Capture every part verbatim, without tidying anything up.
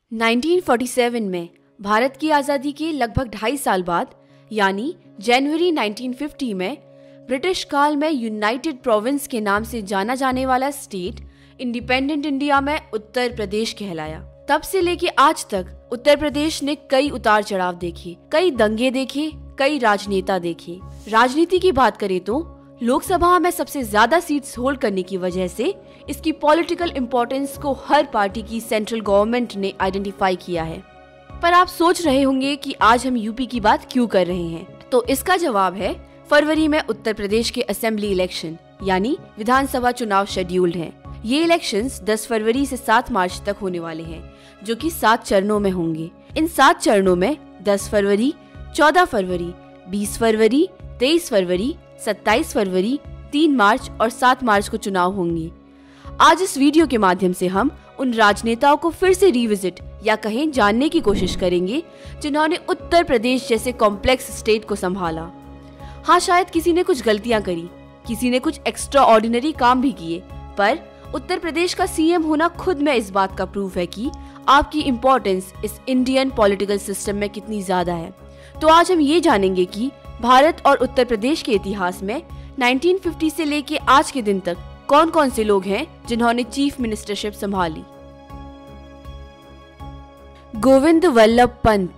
उन्नीस सौ सैंतालीस में भारत की आज़ादी के लगभग ढाई साल बाद यानी जनवरी उन्नीस सौ पचास में ब्रिटिश काल में यूनाइटेड प्रोविंस के नाम से जाना जाने वाला स्टेट इंडिपेंडेंट इंडिया में उत्तर प्रदेश कहलाया। तब से लेके आज तक उत्तर प्रदेश ने कई उतार चढ़ाव देखे, कई दंगे देखे, कई राजनेता देखे। राजनीति की बात करें तो लोकसभा में सबसे ज्यादा सीट्स होल्ड करने की वजह से इसकी पॉलिटिकल इंपॉर्टेंस को हर पार्टी की सेंट्रल गवर्नमेंट ने आइडेंटिफाई किया है। पर आप सोच रहे होंगे कि आज हम यूपी की बात क्यों कर रहे हैं, तो इसका जवाब है फरवरी में उत्तर प्रदेश के असेंबली इलेक्शन यानी विधानसभा चुनाव शेड्यूल्ड हैं। ये इलेक्शंस दस फरवरी से सात मार्च तक होने वाले हैं, जो कि सात चरणों में होंगे। इन सात चरणों में दस फरवरी, चौदह फरवरी, बीस फरवरी, तेईस फरवरी, सत्ताईस फरवरी, तीन मार्च और सात मार्च को चुनाव होंगे। आज इस वीडियो के माध्यम से हम उन राजनेताओं को फिर से रिविजिट या कहें जानने की कोशिश करेंगे जिन्होंने उत्तर प्रदेश जैसे कॉम्प्लेक्स स्टेट को संभाला। हाँ, शायद किसी ने कुछ गलतियां करी, किसी ने कुछ एक्स्ट्रा ऑर्डिनरी काम भी किए, पर उत्तर प्रदेश का सीएम होना खुद में इस बात का प्रूफ है कि आपकी इम्पोर्टेंस इस इंडियन पॉलिटिकल सिस्टम में कितनी ज्यादा है। तो आज हम ये जानेंगे कि भारत और उत्तर प्रदेश के इतिहास में उन्नीस सौ पचास से लेके आज के दिन तक कौन कौन से लोग हैं जिन्होंने चीफ मिनिस्टरशिप संभाली। Govind Vallabh Pant,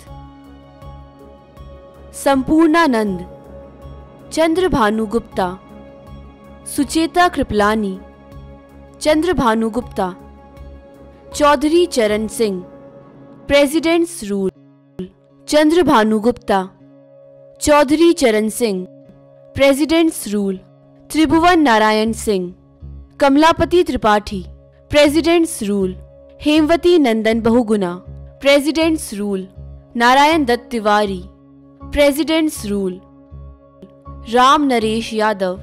Sampurnanand, Chandrabhanu Gupta, Sucheta Kripalani, Chandrabhanu Gupta, Chaudhary Charan Singh, presidents rule, Chandrabhanu Gupta, Chaudhary Charan Singh, presidents rule, Tribhuvan Narayan Singh, Kamlapati Tripathi, president's rule, Hemvati Nandan Bahuguna, president's rule, Narayan Dutt Tiwari, president's rule, Ram Naresh Yadav,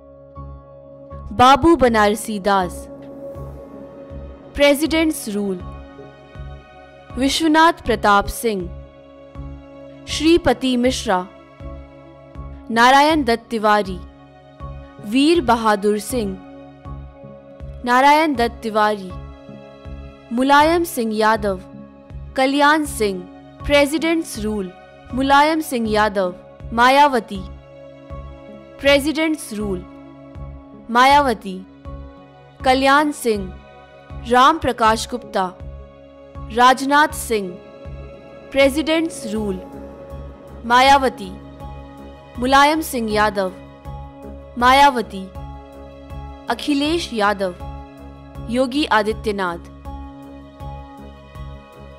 Babu Banarasi Das, president's rule, Vishwanath Pratap Singh, Shripati Mishra, Narayan Dutt Tiwari, Vir Bahadur Singh, Narayan Dutt Tiwari, Mulayam Singh Yadav, Kalyan Singh, presidents rule, Mulayam Singh Yadav, Mayawati, president's rule, Mayawati, Kalyan Singh, Ram Prakash Gupta, Rajnath Singh, presidents rule, Mayawati, Mulayam Singh Yadav, Mayawati, Akhilesh Yadav, Yogi Adityanath.